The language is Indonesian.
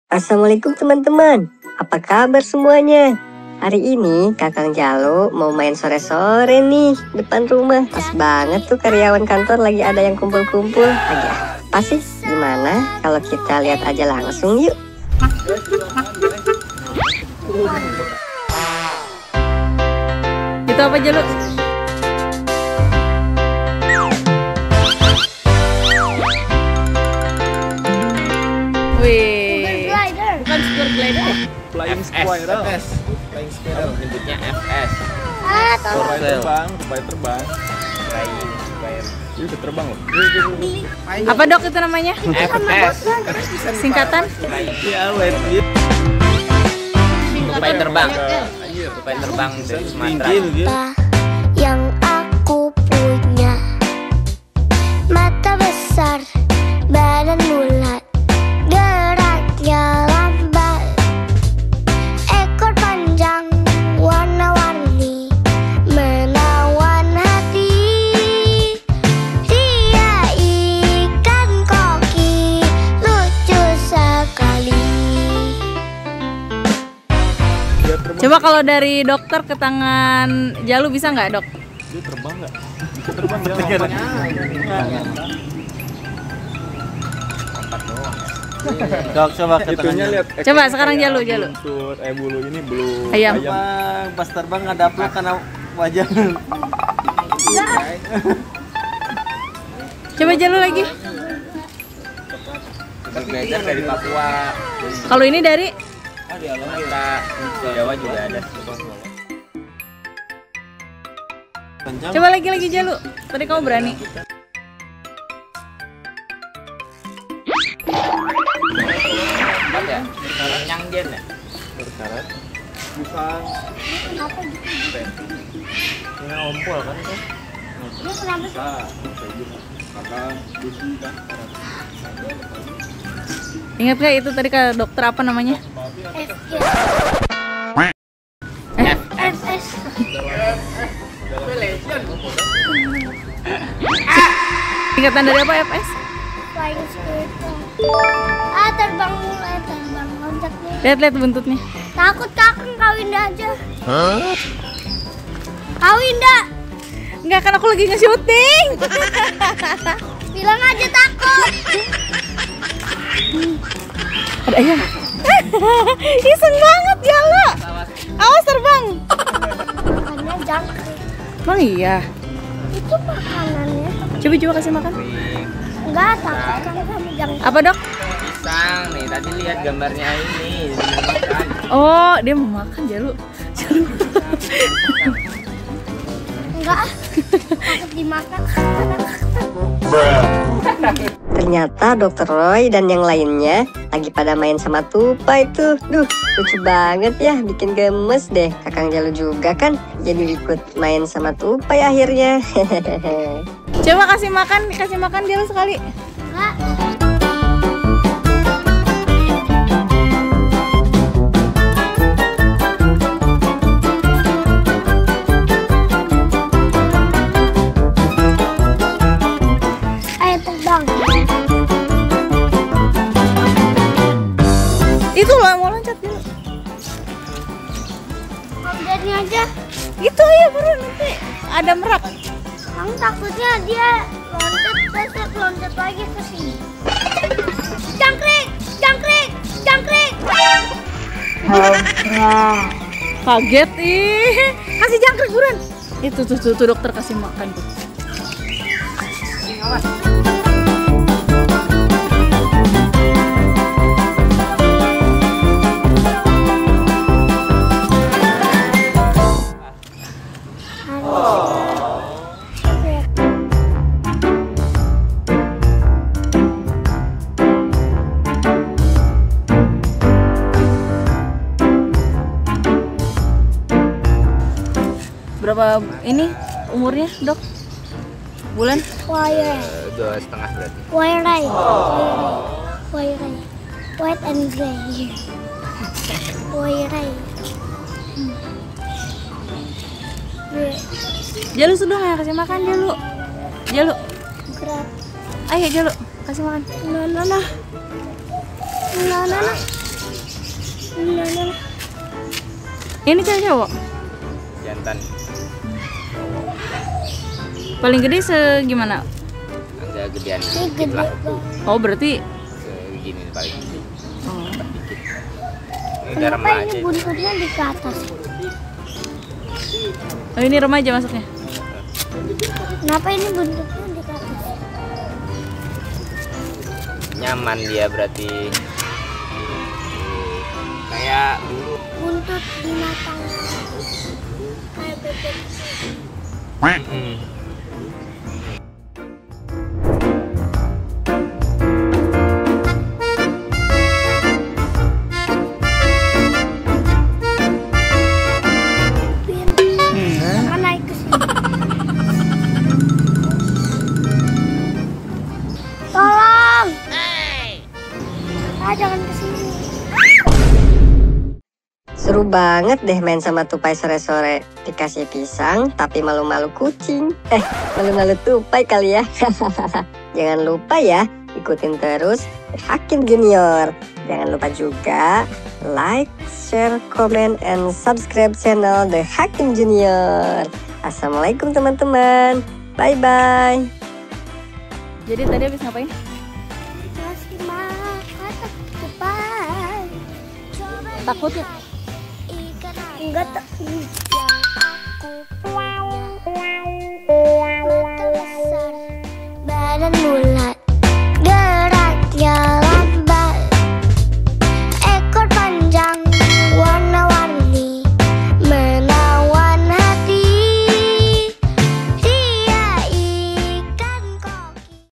Assalamualaikum teman-teman, apa kabar semuanya? Hari ini Kakang Jalu mau main sore-sore nih depan rumah. Pas banget tuh karyawan kantor lagi ada yang kumpul-kumpul. Lagi apa sih? Gimana kalau kita lihat aja langsung yuk? Itu apa Jalu? Wih. Bukan super glider. Flying Squirrel. Flying Squirrel nyebutnya FS. Supaya terbang, supaya terbang. Flying Squirrel. Ini udah terbang loh. Apa dok itu namanya? FS. Singkatan? Ya, wait. Supaya terbang. Supaya terbang dari Sumatera. Yang aku punya, mata besar, badan bulat, geraknya lambat, ekor panjang, warna-warni, menawan hati. Dia ikan koki, lucu sekali. Coba kalau dari dokter ke tangan Jalu bisa nggak dok? Dia terbang nggak? Bisa terbang dia. Dok, coba ke Itunya lihat. Coba sekarang Jalu. Buntut, bulu ini bulu Ayam. Pas terbang ada apa karena wajah. Coba Jalu lagi. Belajar dari Papua. Kalau ini dari Kita Jawa juga ada. coba lagi Jalu. Tadi kamu berani. Empat ya? Yang gen ya? berkarat. Bukan. Ini ompol kan itu? Kakak, busi kan. Ingat gak itu tadi ke dokter apa namanya? FS. Singkatan dari apa FS? Flying Squirrel. Terbang loncat nih. Lihat buntutnya. Takut kakak kawin aja. Kawin dah. Enggak kan aku lagi nge-syuting. Bilang aja takut. Ada ayam. Iseng banget Jalu. Awas terbang. Makannya jangkrik. Emang iya. Itu makanannya. Coba kasih makan. Enggak takut kan kami jangkrik. Apa dok? Pisang nih, tadi lihat gambarnya ini. Dimakan. Oh dia mau makan Jalu. Enggak. Takut dimakan. Ternyata Dokter Roy dan yang lainnya lagi pada main sama tupai tuh. Duh, lucu banget ya, bikin gemes deh. Kakang Jalu juga kan jadi ikut main sama tupai akhirnya. Coba kasih makan Jalu sekali. Enggak. Ayo terbang. Itu loh mau loncat Jalu. Kamu aja. Itu ya baru nanti ada merak. Kamu takutnya dia loncat lagi ke sini. Jangkrik. Kaget ih. Kasih jangkrik buruan. Itu tuh dokter kasih makan tuh. Berapa ini umurnya dok? Bulan? Wire. 2,5 berarti. White and gray. Wire. Jalu sudah nggak kasih makan Jalu? Gerak. Ayo Jalu kasih makan. Nah. Ini cewek cowok. Jantan. Paling gede segimana? Agak gedean Ini dikit gede lah. banget. Oh berarti. Segini paling gede. Oh. Dikit. Ini udah Kenapa remaja ini itu. buntutnya di ke atas? Oh ini remaja masuknya. Kenapa ini buntutnya di ke atas? Nyaman dia berarti. Kayak dulu. Buntut binatang. Kayak bebek. Mama naik ke sini. Tolong. Ah, jangan ke sini. Seru banget deh main sama tupai sore-sore. Dikasih pisang tapi malu-malu kucing. Malu-malu tupai kali ya. Jangan lupa ya, ikutin terus The Hakim Junior. Jangan lupa juga like, share, comment, and subscribe channel The Hakim Junior. Assalamualaikum teman-teman. Bye-bye. Jadi tadi habis ngapain? Masih makan depan. Takut ya? Enggak tak.